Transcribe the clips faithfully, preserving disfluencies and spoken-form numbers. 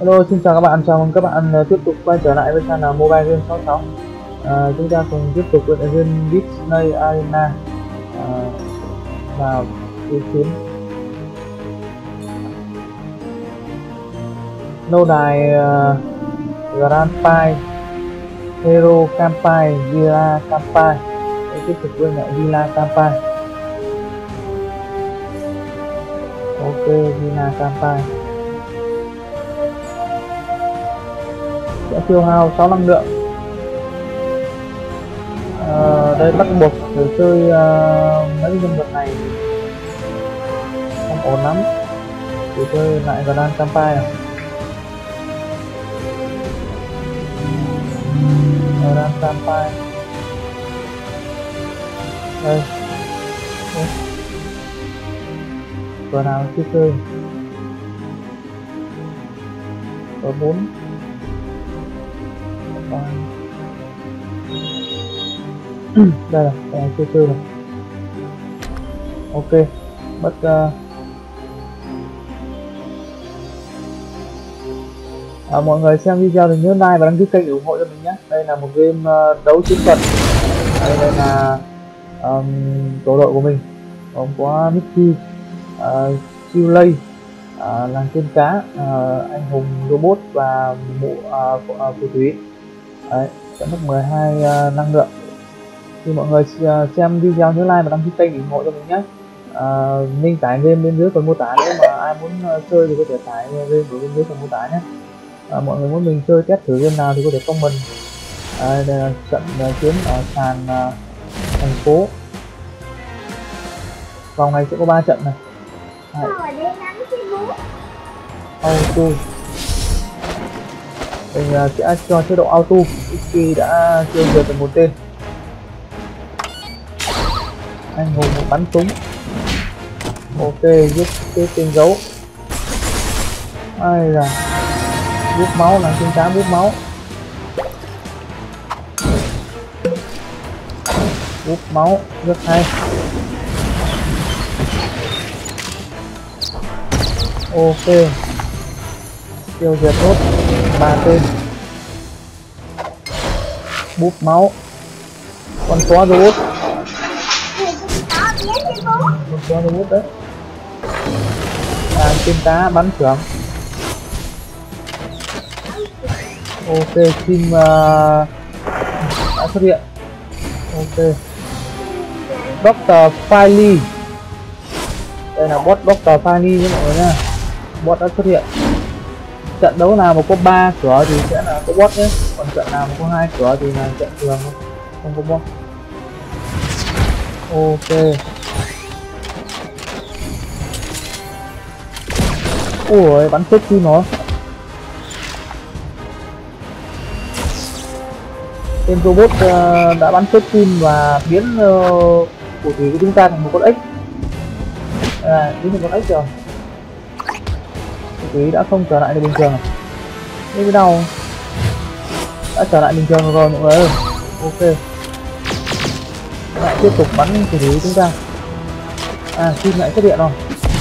Hello, xin chào các bạn, chào mừng các bạn uh, tiếp tục quay trở lại với channel Mobile Game sáu sáu. Uh, chúng ta cùng tiếp tục với game Disney Arena uh, vào thứ chín. Lâu đài uh, Grand Pai, Hero Campai, Villa Campai. Tiếp tục với lại Villa Campai. Ok, Villa Campai sẽ tiêu hao sáu năng lượng. À, đây bắt buộc để chơi uh, mấy nhân vật này không ổn lắm, để chơi lại Grand Campai này. Grand Campai đây, vừa nào chưa chơi có bốn đây là cái chưa chơi này. Ok, bắt uh, à, mọi người xem video thì nhớ like và đăng ký kênh ủng hộ cho mình nhé. Đây là một game uh, đấu chiến thuật. Đây, đây là um, tổ đội của mình gồm có Mickey, uh, Siêu Lây, uh, làng tiên cá, uh, anh hùng robot và mụ uh, phù thủy. Đấy, sẽ mất mười hai uh, năng lượng. Thì mọi người uh, xem video nhớ like và đăng ký kênh ủng hộ cho mình nhé. Uh, link tải game bên dưới phần mô tả, nếu mà ai muốn uh, chơi thì có thể tải game ở bên dưới phần mô tả nhé. Uh, mọi người muốn mình chơi test thử game nào thì có thể comment. Uh, đây là trận uh, chiến ở sàn uh, thành phố. Vòng này sẽ có ba trận này. Auto. Mình uh, sẽ cho chế độ auto khi đã tiêu diệt được một tên. Anh hùng bắn súng. Ok, giết cái tên gấu. Ai là hút máu, làm trên cá hút máu. Hút máu rất hay. Ok, tiêu diệt nốt ba tên. Búp máu. Con chó robot. Con chó robot đấy. Làm trên cá bắn trưởng. Ok, team uh, đã xuất hiện. Ok, Doctor Filey. Đây là bot Doctor Filey với mọi người nha. Bot đã xuất hiện. Trận đấu nào mà có ba cửa thì sẽ là có bot nhé, còn trận nào mà có hai cửa thì là trận thường, không có bot. Ok. Ủa, bắn chết chim nó. Tên robot uh, đã bắn chết chim và biến uh, phù thủy của chúng ta thành một con ếch. À, biến thành con ếch rồi. Phù thủy đã không trở lại được bình thường. Đây cái đầu đã trở lại bình thường rồi mọi người ơi. Ok, lại tiếp tục bắn phù thủy của chúng ta. À, chim lại xuất hiện rồi.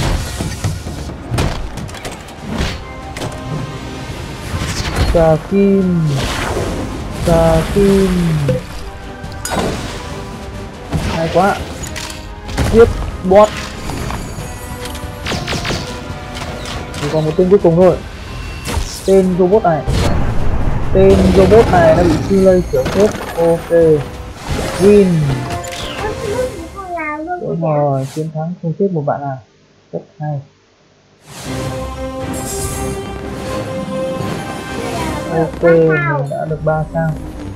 Cà kim, cà kim, hay quá. Giết bot. Chỉ còn một tên cuối cùng thôi. Tên robot này, tên robot này đã bị siêu lây kiểu chết. Ok, win. Đúng rồi, chiến thắng không chết một bạn nào, rất hay. Ok, mình đã được ba sao,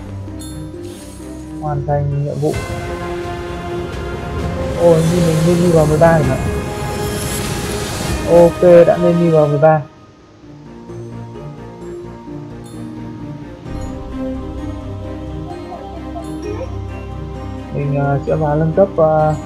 hoàn thành nhiệm vụ. Ôi, như mình lên đi vào mười ba rồi. Ok, đã lên đi vào mười ba. Mình uh, sẽ vào nâng cấp uh,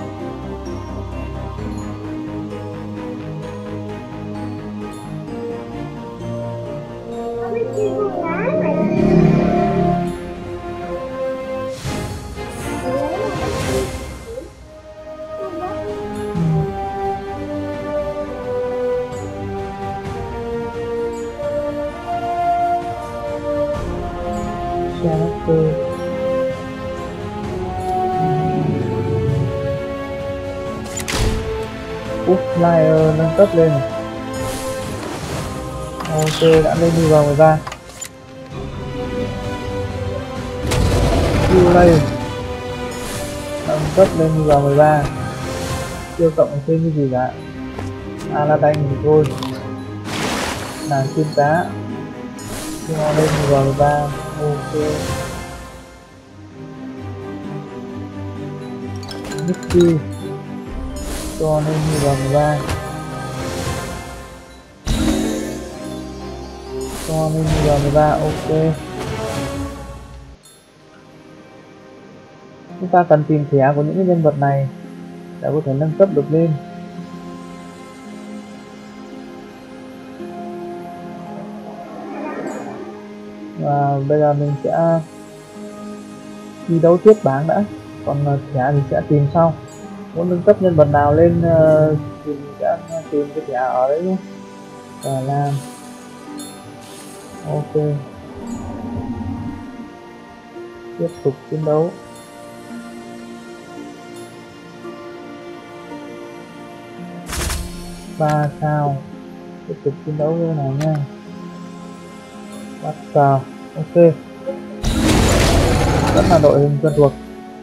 Character. Úp Flyer nâng cấp lên này. Ok, đã lên đi vào mười ba. Ulay nâng cấp lên đi vào mười ba. Chưa cộng thêm cái gì cả. Aladdin thì thôi. Nàng chim cá cho lên đi vào mười ba. Ok. Mickey cho nên như vào mười ba, cho nên như vào mười ba. Ok, chúng ta cần tìm thẻ của những cái nhân vật này để có thể nâng cấp được lên. Và bây giờ mình sẽ thi đấu tiếp bảng đã, còn thẻ thì sẽ tìm sau. Muốn nâng cấp nhân vật nào lên uh, thì mình sẽ tìm cái thẻ ở đấy nhé. Và làm ok, tiếp tục chiến đấu. Ba sao, tiếp tục chiến đấu như này nha. Bắt sao, ok, rất là đội hình quen thuộc.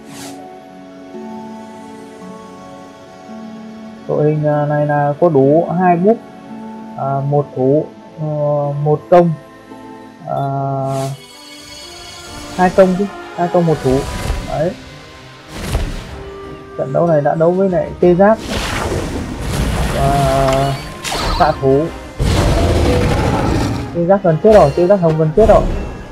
Đội hình này là có đủ hai búp, à, một thủ, uh, một công, à, hai công chứ, hai công một thủ. Đấy. Trận đấu này đã đấu với lại tê giác và xạ thủ. Tê giác gần chết rồi, tê giác hồng gần chết rồi.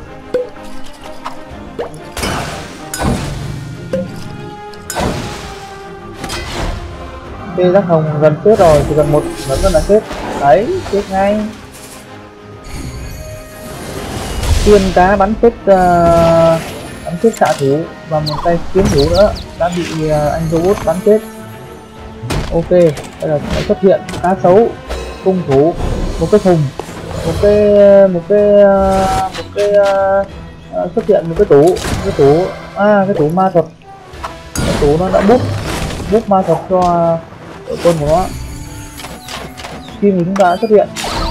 Tê giác hồng gần chết rồi, chỉ cần một vẫn là chết. Đấy, chết ngay. Tiên cá bắn chết uh, bắn chết xạ thủ và một tay kiếm thủ nữa đã bị uh, anh robot bắn chết. Ok, bây giờ sẽ xuất hiện cá sấu, cung thủ, một cái thùng, một cái một cái uh, một cái uh, xuất hiện một cái tủ, cái tủ à cái tủ ma thuật. Cái tủ nó đã bút bút ma thuật cho đội quân của nó. Khi mà chúng ta đã xuất hiện,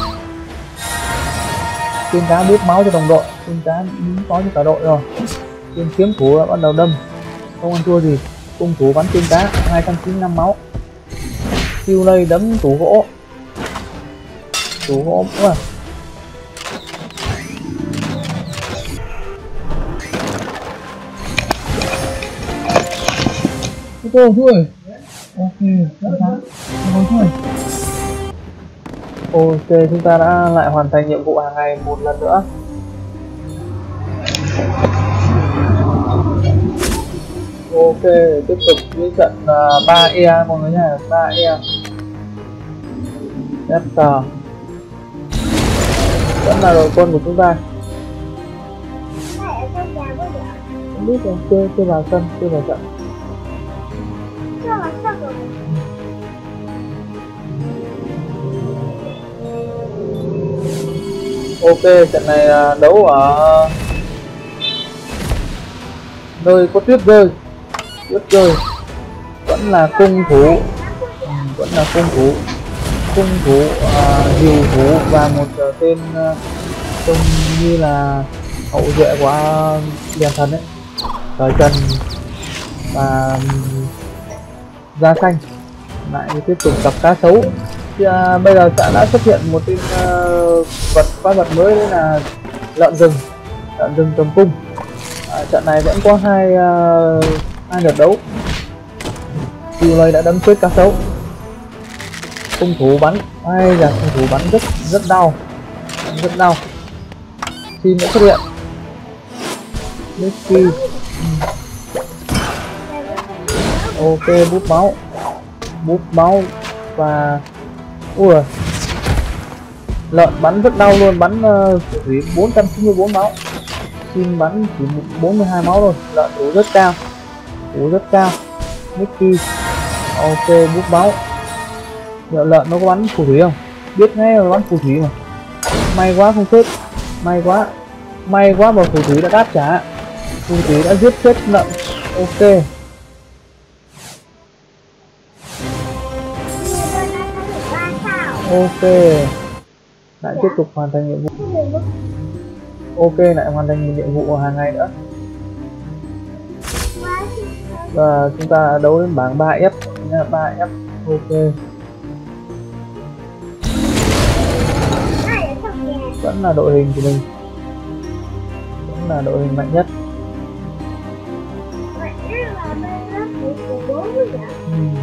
tiên cá bút máu cho đồng đội, tiên cá có cho cả đội rồi. Tiên kiếm thủ đã bắt đầu đâm, không ăn thua gì. Cung thủ bắn tiên cá hai trăm chín mươi lăm máu. Siêu lây đấm tủ gỗ, tủ gỗ cũng à. Thôi thôi, ok, thôi thôi. Ok, chúng ta đã lại hoàn thành nhiệm vụ hàng ngày một lần nữa. Ok, tiếp tục với trận uh, ba E mọi người nha, ba E. Chapter vẫn là đội quân của chúng ta. Không biết rồi, chưa chưa vào sân, chưa vào trận. Ok, trận này đấu ở nơi có tuyết rơi. Tuyết rơi vẫn là cung thủ, ừ, vẫn là cung thủ, cung thủ, uh, diều thủ và một uh, tên uh, trông như là hậu duệ của đèn thần ấy, thời Trần và um, da xanh. Lại tiếp tục gặp cá sấu. Thì, uh, bây giờ sẽ đã xuất hiện một tên uh, vật quái vật mới, đấy là lợn rừng, lợn rừng tầm cung. À, trận này vẫn có hai uh, hai lượt đấu. Siêu lây đã đấm chết cá sấu. Cung thủ bắn, ai da, cung thủ bắn rất rất đau, rất đau. Xin đã xuất hiện. Mickey, ok, bút máu, bút máu và ui, lợn bắn rất đau luôn, bắn uh, bốn trăm chín mươi tư máu. Xin bắn chỉ bốn mươi hai máu thôi. Lợn thủ rất cao, thủ rất cao. Mickey, ok, bút máu. Liệu lợn nó có bắn phù thủy không? Biết ngay là bắn phù thủy mà. May quá không chết, may quá. May quá mà phù thủy đã đáp trả, phù thủy đã giết chết lợn. Ok. Ok, lại tiếp tục hoàn thành nhiệm vụ. Ok, lại hoàn thành một nhiệm vụ hàng ngày nữa. Và chúng ta đấu đến bảng ba F nha, ba F. Ok. Vẫn là đội hình của mình, vẫn là đội hình mạnh nhất. Hmm.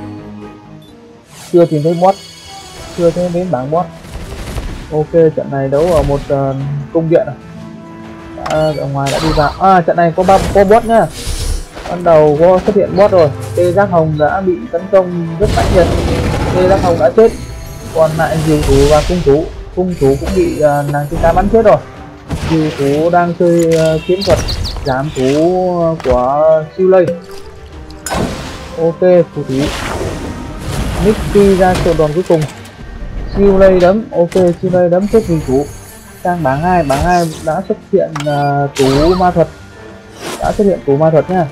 Chưa tìm thấy boss, chưa thấy đến bảng boss. Ok, trận này đấu ở một uh, cung điện. À, ở ngoài đã đi vào. À, trận này có ba có boss nhá. Ban đầu có xuất hiện boss rồi. Tê Giác Hồng đã bị tấn công rất mãnh liệt. Tê Giác Hồng đã chết. Còn lại diều thủ và cung thủ. Cung thủ cũng bị uh, nàng tiên cá bắn chết rồi. Diều thủ đang chơi uh, kiếm thuật giảm thủ của siêu lây. Ok, phù thủy Mickey ra sổ đòn cuối cùng. Siêu lây đấm. Ok, siêu lây đấm chết diều thủ. Sang bảng hai, bảng hai đã xuất hiện uh, tủ ma thuật, đã xuất hiện tủ ma thuật nha.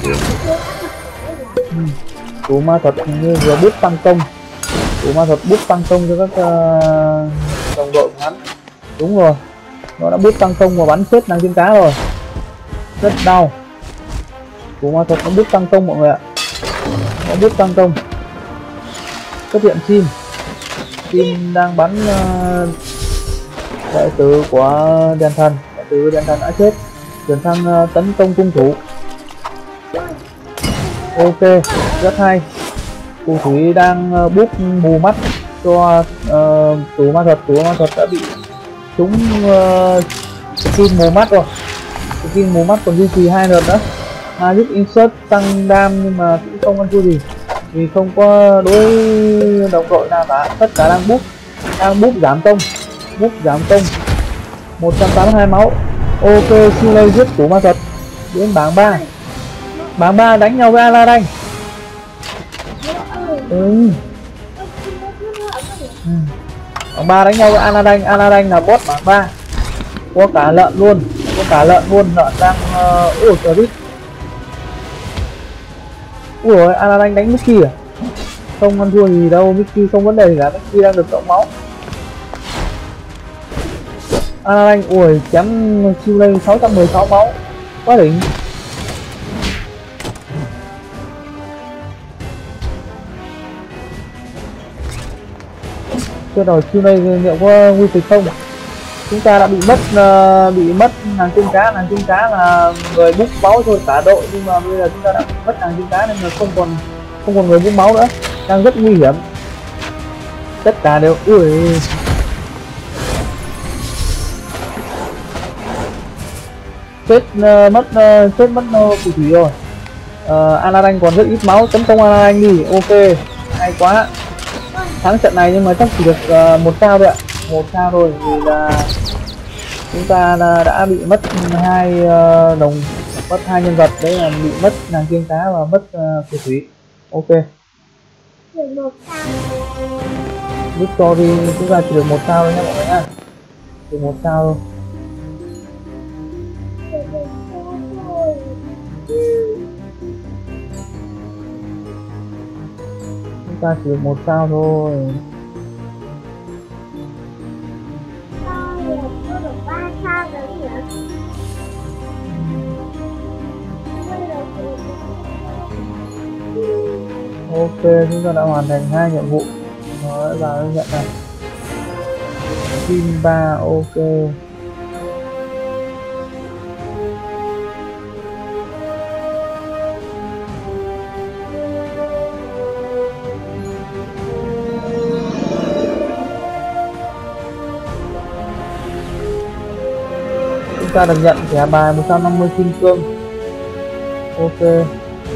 Ừ. Tủ ma thuật hình như vừa bút tăng công, tủ ma thuật bút tăng công cho các uh, đồng đội của hắn. Đúng rồi, nó đã bút tăng công và bắn chết nàng tiên cá rồi, rất đau. Tủ ma thuật nó bút tăng công mọi người ạ, nó bút tăng công. Xuất hiện chim, chim đang bắn uh, đại tử của đèn thần, đại tử đèn thần đã chết, chuyển sang uh, tấn công cung thủ. Ok, rất hay. Phù thủy đang uh, búp mù mắt cho uh, tủ ma thuật, tủ ma thuật đã bị trúng uh, skin mù mắt rồi. Skin mù mắt còn duy trì hai lượt nữa. Magic insert tăng đam nhưng mà cũng không ăn thua gì, vì không có đối đồng đội nào cả, tất cả đang búp, đang búp giảm công, búp giảm công. một trăm tám mươi hai máu. Ok, siêu lây giết tủ ma thuật. Đến bảng ba, bảng ba đánh nhau với Aladdin. Ừ. Ừ. Bảng ba đánh nhau với Aladdin. Aladdin là boss bảng ba, có cả lợn luôn, có cả lợn luôn. Lợn đang uh, ủa trời biết. Ủa rồi, Aladdin đánh Mickey à? Không ăn thua gì đâu, Mickey không vấn đề gì cả, Mickey đang được cộng máu. Aladdin ui chém siêu lây sáu trăm mười sáu máu, quá đỉnh. Chưa rồi, siêu lây liệu có nguy kịch không? Chúng ta đã bị mất uh, bị mất nàng tiên cá. Nàng tiên cá là người bút máu thôi cả đội, nhưng mà bây giờ chúng ta đã bị mất nàng tiên cá nên là không còn không còn người bút máu nữa, đang rất nguy hiểm. Tất cả đều ui chết uh, mất uh, chết mất uh, phù thủy rồi. uh, Aladdin còn rất ít máu, tấn công Aladdin đi. Ok, hay quá, thắng trận này nhưng mà chắc chỉ được uh, một sao thôi ạ, một sao thôi, vì là chúng ta đã bị mất hai uh, đồng, mất hai nhân vật, đấy là bị mất nàng tiên cá và mất uh, phù thủy. Ok, được một sao. Victory chúng ta chỉ được một sao thôi nha mọi người nha, được một sao thôi. Chúng ta chỉ được một sao thôi. Ok, chúng ta đã hoàn thành hai nhiệm vụ. Nó đã vào nhận này. Team ba, ok. Chúng ta được nhận thẻ bài một trăm năm mươi kim cương. Ok.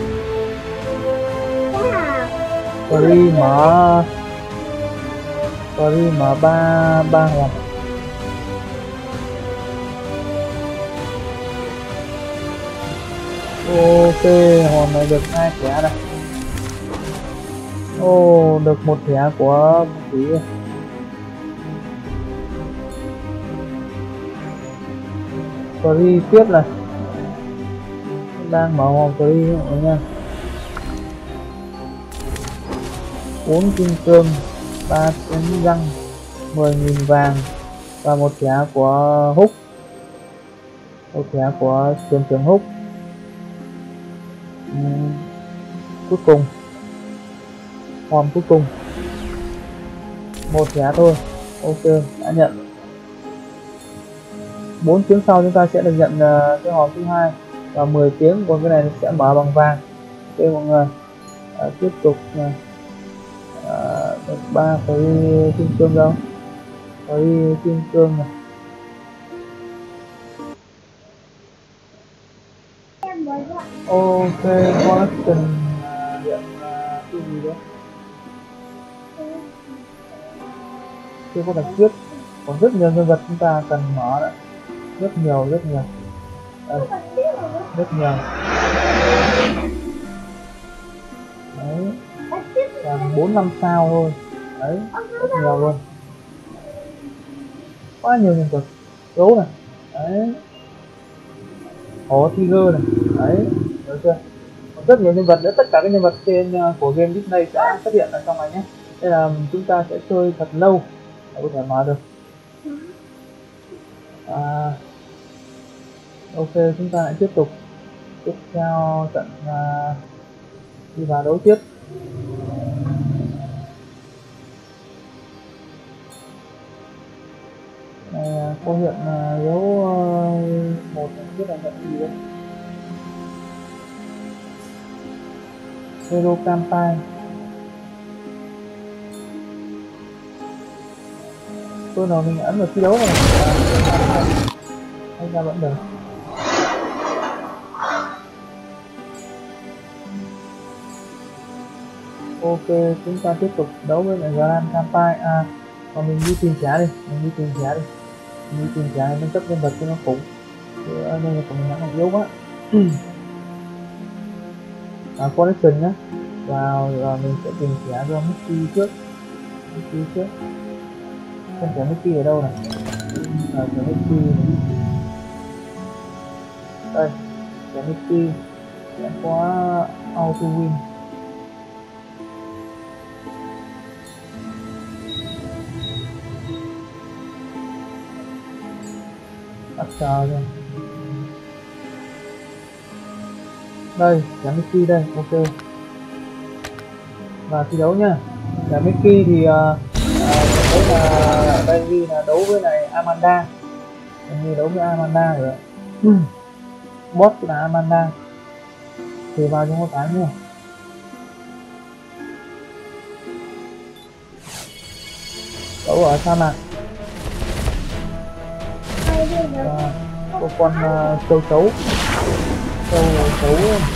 Free mở Free mở ba ba hòn. Ok, hòn này được hai thẻ này. Ô, oh, được một thẻ của phù thủy. free tiếp này, đang mở hòm free mọi người nha. Bốn kim cương, ba chén răng, mười nghìn vàng và một thẻ của Húc, một thẻ của trường trưởng Húc. uhm, cuối cùng hòm cuối cùng một thẻ thôi. Ok, đã nhận. Bốn tiếng sau chúng ta sẽ được nhận uh, cái hòm thứ hai và mười tiếng, còn cái này sẽ mở bằng vàng. Ok mọi người, uh, tiếp tục uh, được ba cái kim cương đâu, cái kim cương này. Ok, collection hiện cái gì đó chưa có đặc biệt, còn rất nhiều nhân vật chúng ta cần mở đấy, rất nhiều rất nhiều đây, rất nhiều đấy, còn bốn năm sao thôi đấy, rất nhiều luôn, quá nhiều nhân vật đấu này đấy, có Tiger này đấy, được chưa? Còn rất nhiều nhân vật nữa, tất cả các nhân vật trên uh, của game Disney sẽ xuất hiện ở trong này nhé. Đây là chúng ta sẽ chơi thật lâu để có thể mở được. À, ok, chúng ta lại tiếp tục tiếp theo trận uh, đi vào đấu tiếp. Này có hiện uh, dấu uh, một không biết là nhận gì đấy. Hero campaign. Tôi nào mình ấn vào thi đấu này hay ra vẫn được. Ok, chúng ta tiếp tục đấu với lại Grand campaign. À, còn mình đi tìm trả đi, mình đi tìm trả đi, mình đi tìm trả nâng cấp nhân vật cho nó khủng. Nên là của mình đang còn yếu quá. À, collection nhé, vào rồi mình sẽ tìm trả cho Mickey trước, Mickey trước. Xem thẻ Mickey ở đâu này, à, thẻ Mickey này. Đây, thẻ Mickey sẽ có auto win. Bắt chờ rồi. Đây, thẻ Mickey đây, ok. Và thi đấu nha. Thẻ Mickey thì uh, đấy là đây ghi là đấu với này Amanda, như đấu với Amanda rồi. Ừ. Boss là Amanda thì vào trong một tháng nha. Đấu ở sa mạc. À, có con uh, châu chấu châu chấu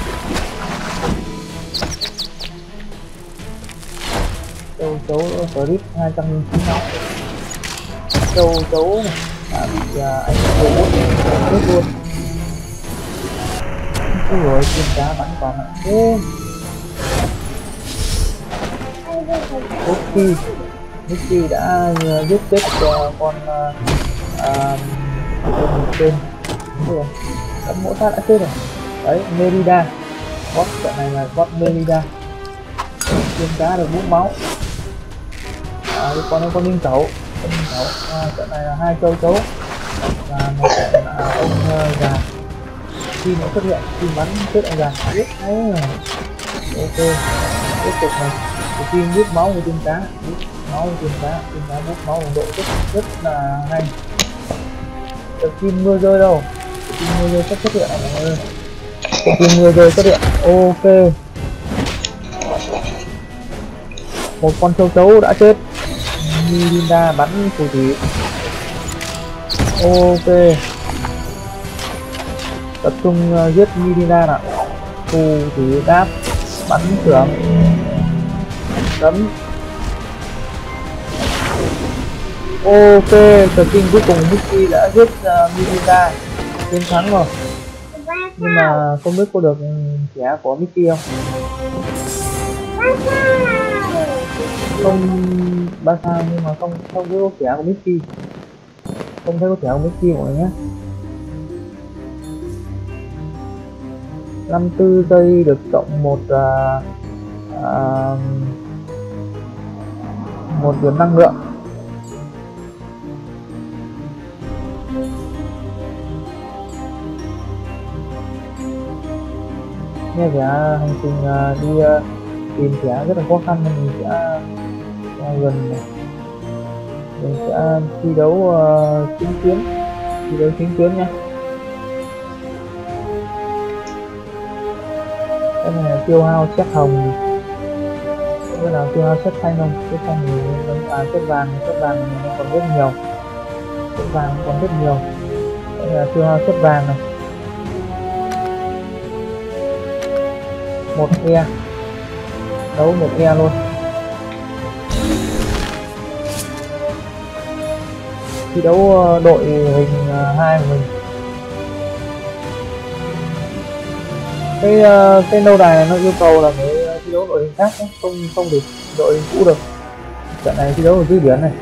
châu chấu clip hai trăm linh chín máu. Châu chấu này đã bị uh, anh robot chết luôn. Ôi rồi trên cá bắn vào mạnh thế. Mickey Mickey đã uh, giết chết uh, con uh, uh, con tên rồi, con mẫu sát đã chết rồi đấy. Merida, boss trận này là boss Merida, trên cá được bốn máu. À, con con linh cẩu, con linh cẩu. À, trận này là hai châu chấu và một trận là ông uh, già. Khi nó xuất hiện, khi bắn chết ông già biết đấy. Ok, tiếp tục này, thì khi bút máu của trên cá, bút máu của trên cá, trên cá bút máu độ rất rất là hay. Được kim mưa rơi đâu, kim mưa rơi sắp xuất hiện ở mọi người. Kim mưa rơi xuất hiện. Ok, một con châu chấu đã chết. Mirinda bắn phù thủy. Ok, tập trung uh, giết Mirinda nào. Phù thủy đáp bắn trưởng đấm. Ok, tờ kinh cuối cùng Mickey đã giết uh, Mirinda, chiến thắng rồi. Nhưng mà không biết có được thẻ của Mickey không? Không, ba sao nhưng mà không không có thẻ của Mickey, không thấy có thẻ của Mickey mọi người nhé. năm mươi tư giây được cộng một uh, uh, một điểm năng lượng. Nghe vẻ hành trình uh, đi uh, tìm thẻ rất là khó khăn nên mình sẽ uh, gần này. Mình sẽ thi đấu uh, chính tuyến, thi đấu chính tuyến nha. Cái này là tiêu hao xét hồng, cái nào tiêu hao xét xanh không? Xét xanh thì vẫn là xét vàng, xét vàng còn rất nhiều, xét vàng còn rất nhiều. Đây là tiêu hao xét vàng này, một e, đấu một e luôn. Thi đấu đội hình hai của mình. Cái cái lâu đài này nó yêu cầu là phải thi đấu đội hình khác nhé, không không được đội hình cũ được. Trận này thi đấu ở dưới biển này,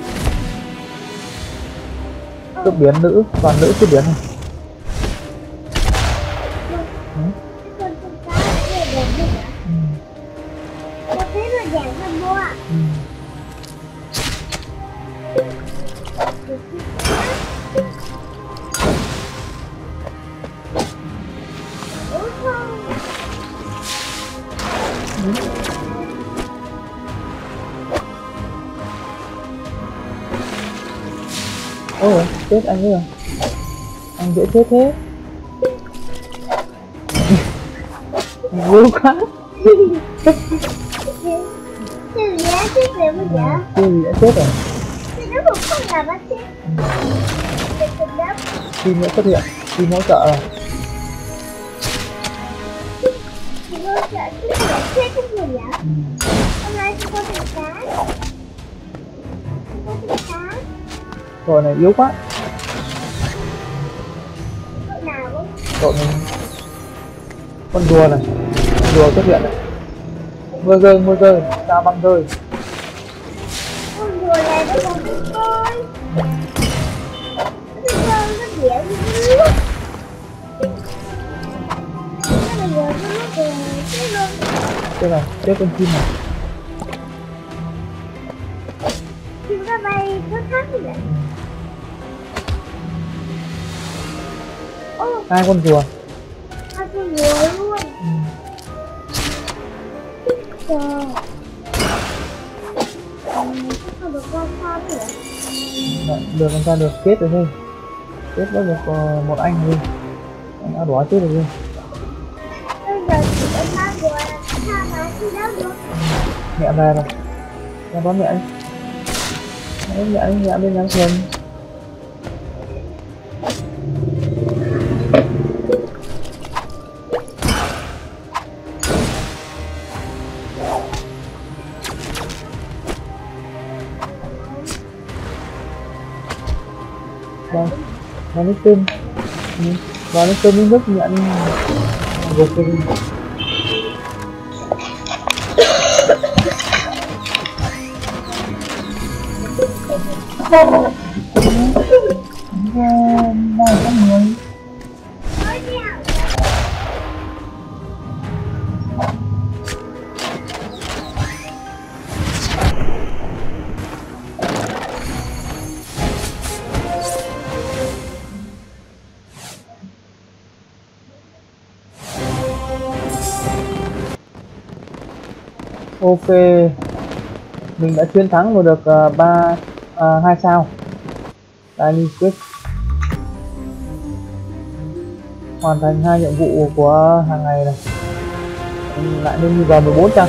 cướp biển nữ, toàn nữ cướp biển này. Ôi chết anh ấy rồi, anh dễ chết thế. Vui quá. Chưa gì đã chết rồi bây giờ. Chưa gì đã chết rồi. Thì nó cũng không là bác chết. Team nữa xuất hiện, team hỗ trợ rồi. Team hỗ trợ chứ không phải chết cái gì vậy? Hôm nay chúng có thịt cá. Chúng có thịt cá. Đội này yếu quá. Đội nào không? Đội này con rùa này, con rùa xuất hiện này. Mưa rơi, mưa rơi, sao băng rơi. Con rùa này nó còn biết bơi. Nó biết bơi, nó dễ như nước. Nó bây giờ nó lúc rồi, chết luôn. Chết rồi, chết con chim này. Chim nó bay có khác gì vậy? Hai con rùa. Hai con rùa luôn. Ừ. Trời. Không được con sao nữa. Được con sao được, kết rồi thôi. Kết với một, một anh đi. Anh đã đói chết rồi đi. Bây giờ chỉ có ba rùa là sao mà thi đấu được. Mẹ về rồi. Ra đón mẹ đi. Đấy, mẹ đi, mẹ bên nhà trường. Đây, vào nước tương, vào nước tương với nước nhận gục cho đi. Đây có người. Ok, mình đã chiến thắng và được uh, ba uh, hai sao. Daily quest hoàn thành hai nhiệm vụ của hàng ngày này. Mình lại lên vào mười bốn trăm.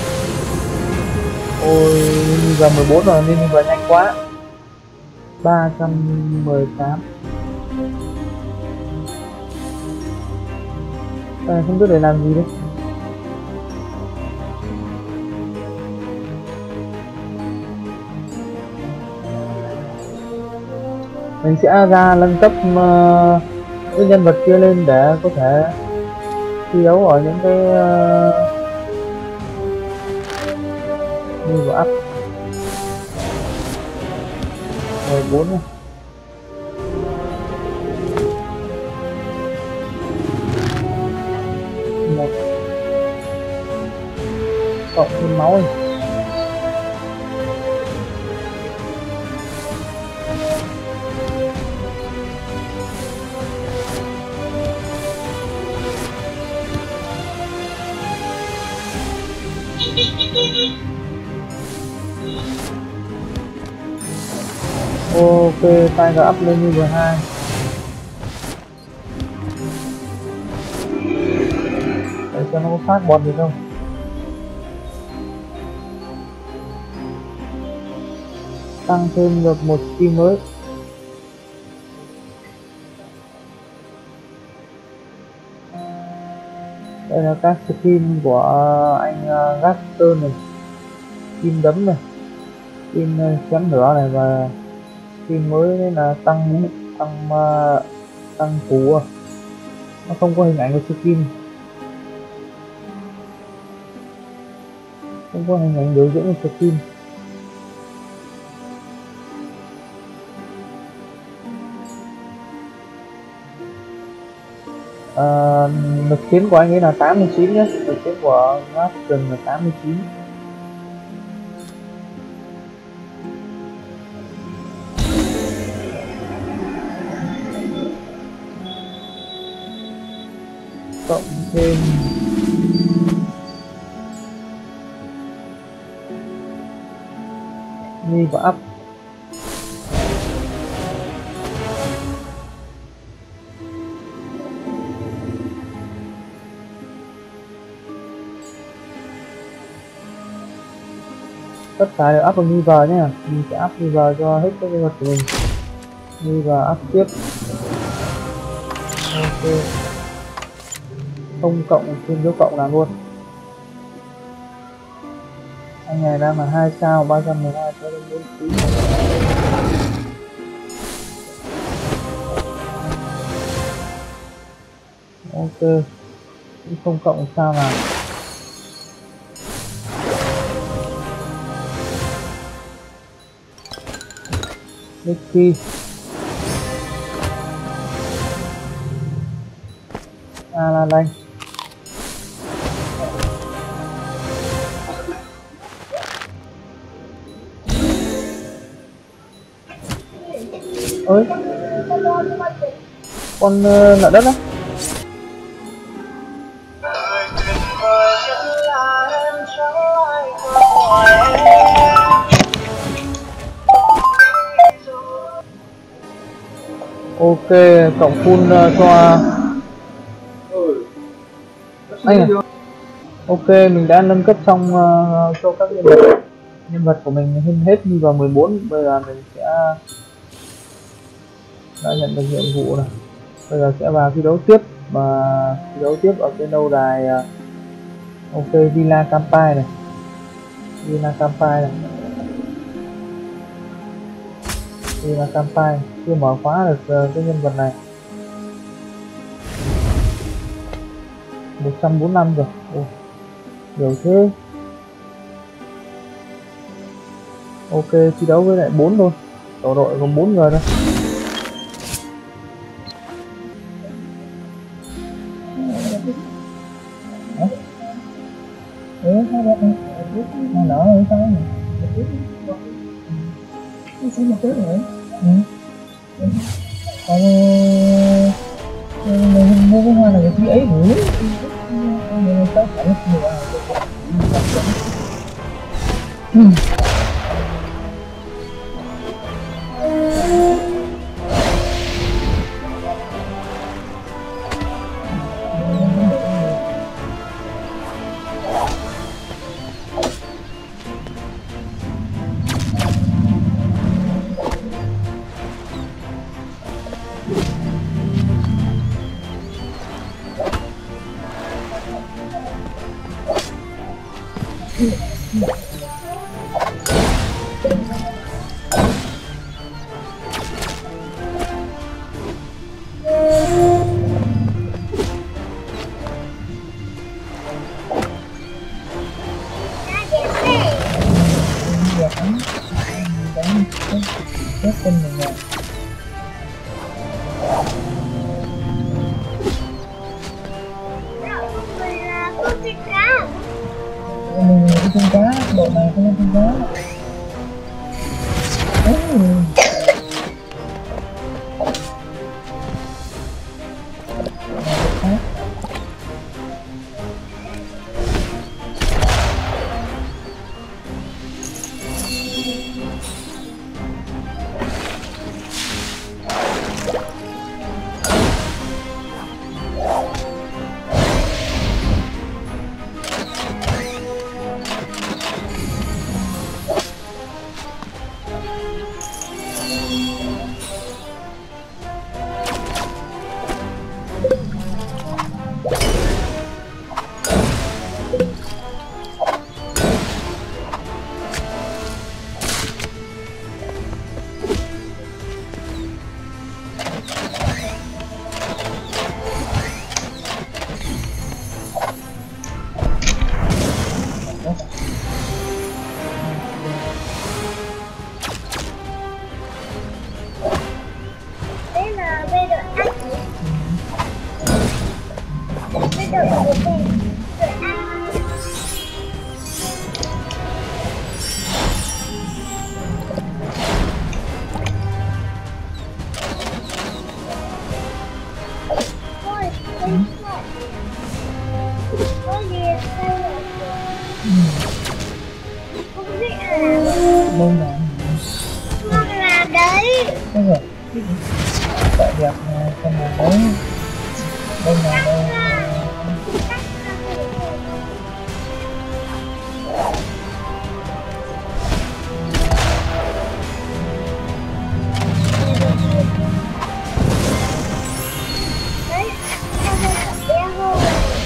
Ôi, lên vào mười bốn rồi, lên vào nhanh quá. ba trăm mười tám. À, không biết để làm gì đấy. Mình sẽ ra nâng cấp uh, những nhân vật kia lên để có thể thi đấu ở những cái uh, như vừa up mười bốn này. cộng thêm máu này. Ok, Tiger up lên như hai. Để cho nó có phát bọt gì không. Tăng thêm được một skin mới. Đây là các skin của anh uh, Gaster này, skin đấm này, skin uh, chém lửa này, và skin mới đấy là tăng tăng uh, tăng phú à. Nó không có hình ảnh của skin, không có hình ảnh biểu diễn của skin. Uh, lực chiến của anh ấy là tám mươi chín nhé, lực chiến của Gaster là tám mươi chín. Cộng thêm Mi và up. Tất cả đều up vào Mi vào nhé, mình sẽ up Mi vào cho hết các nhân vật của mình. Mi vào up tiếp. Ok, không cộng thêm dấu cộng nào luôn. Anh này đang là hai sao ba trăm mười hai cho đến bốn tí. Ok, không cộng sao nào. Mickey Alan Anh. Ơi, con uh, nợ đất đó. Ok, cộng full uh, cho anh à. Ok, mình đã nâng cấp xong uh, cho các nhân vật nhân vật của mình hơn hết như vào mười bốn. Bây giờ mình sẽ đã nhận được nhiệm vụ này. Bây giờ sẽ vào thi đấu tiếp, và thi đấu tiếp ở cái lâu đài uh, ok Villa Campai này, Villa Campai này, Villa Campai chưa mở khóa được uh, cái nhân vật này. một trăm bốn mươi lăm rồi. Ồ, nhiều thế. Ok, thi đấu với lại bốn thôi, tổ đội gồm bốn người thôi. Ừ, hai đứa em hai lỡ rồi sao này? Nó sẽ một tiếng nữa. Ừ. Còn mình mua cái hoa này cái ấy nữa. Mình có phải mua vào. Ừ. bộ này không có giá. Mông là Mông là đấy. thế rồi. Tại đẹp này, con là đấy. Đây là đây. Đấy, con là bé hơn.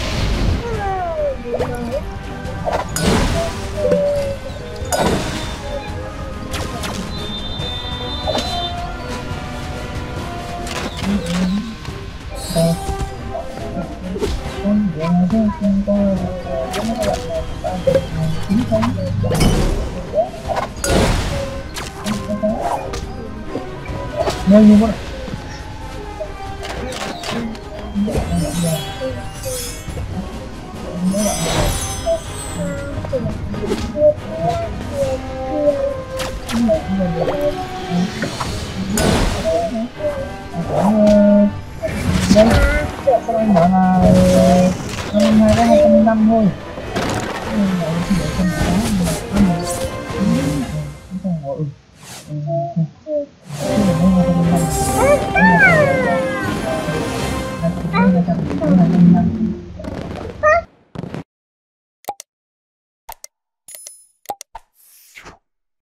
Đây. Con vừa nói với con có giống các bạn này, ba mươi chín tháng nơi như vậy. Đây, các anh bảo là năm hai có hai trăm năm thôi. Hai trăm năm